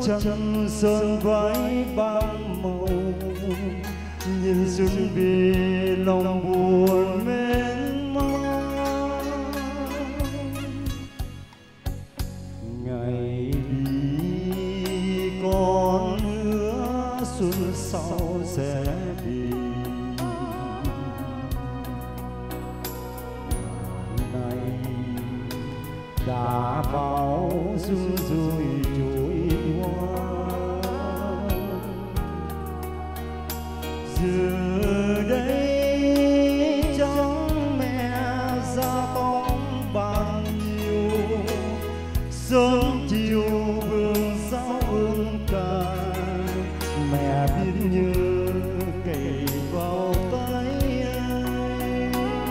trăng sơn vái băng màu, nhìn xuân về lòng buồn mến mong. Ngày đi con hứa xuân sau sẽ về, này đã bao xuân rồi trôi qua. Giờ đây chẳng mẹ ra bóng bao nhiêu, sớm chiều vườn sao ương ca, mẹ biết nhớ kể vào tay anh.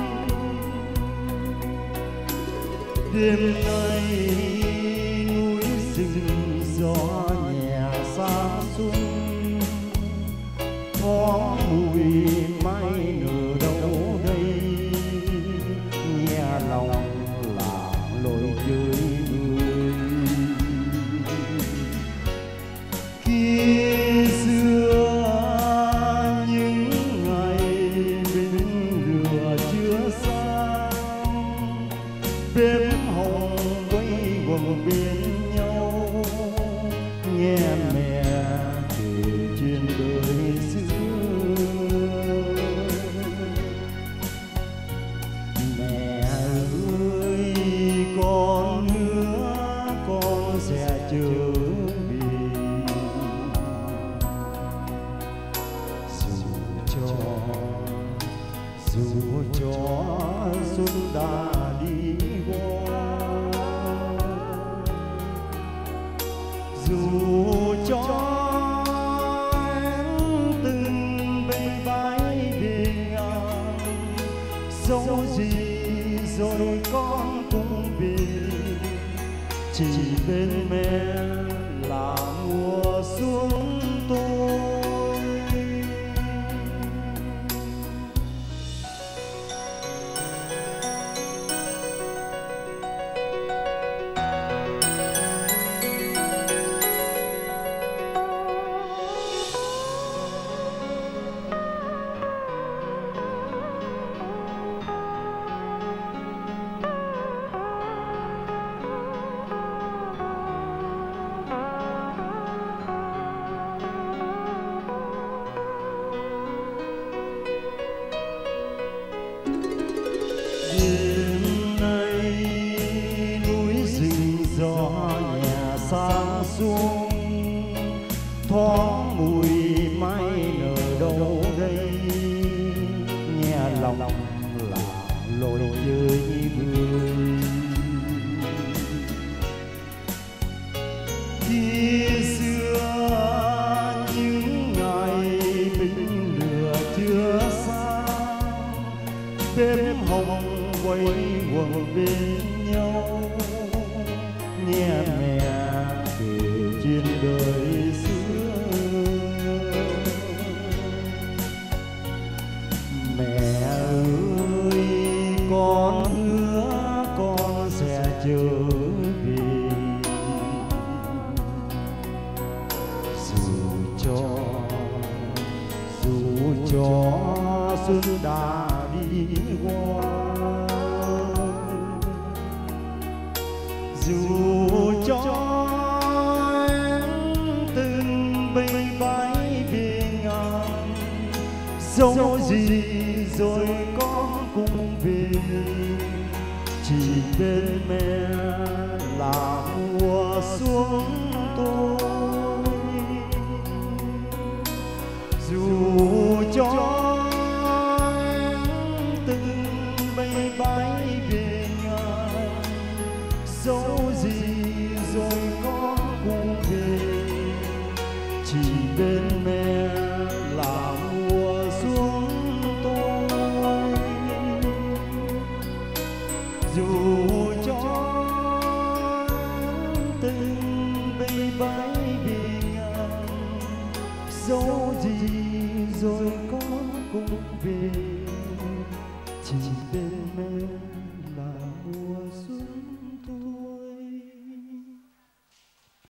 Đêm nay núi rừng gió nhẹ xa xuân, thoáng mùi mai nở đâu đây, nghe lòng làng lội chơi người. Khi xưa những ngày bình lửa chưa sáng, bếp hồng quay quần bên nhau, nghe mẹ kể chuyện đời xưa. Mẹ ơi con hứa con sẽ trở về, dù cho xuân đã đi qua, dù cho em từng bề bãi về ngang, dẫu gì rồi con cũng về, chỉ bên mẹ là mùa xuân tôi. Sáng xuống thoáng mùi mai nở đâu đây, nghe lòng là lội chơi người. Khi xưa những ngày bình lửa chưa sáng, bếp hồng quay quần bên nhau, nghe mẹ kể chuyện đời xưa. Mẹ ơi con hứa con sẽ trở về, dù cho xuân đã đi qua, dù cho em từng bề bãi về ngang, dẫu gì rồi con cũng về, chỉ bên mẹ là mùa xuân tôi. Dù cho em từng bề bãi về ngang, dẫu gì rồi con cũng về, chỉ bên mẹ là mùa xuân tôi. Dù cho từng bề bãi về ngang, dẫu gì rồi con cũng về, chỉ bên mẹ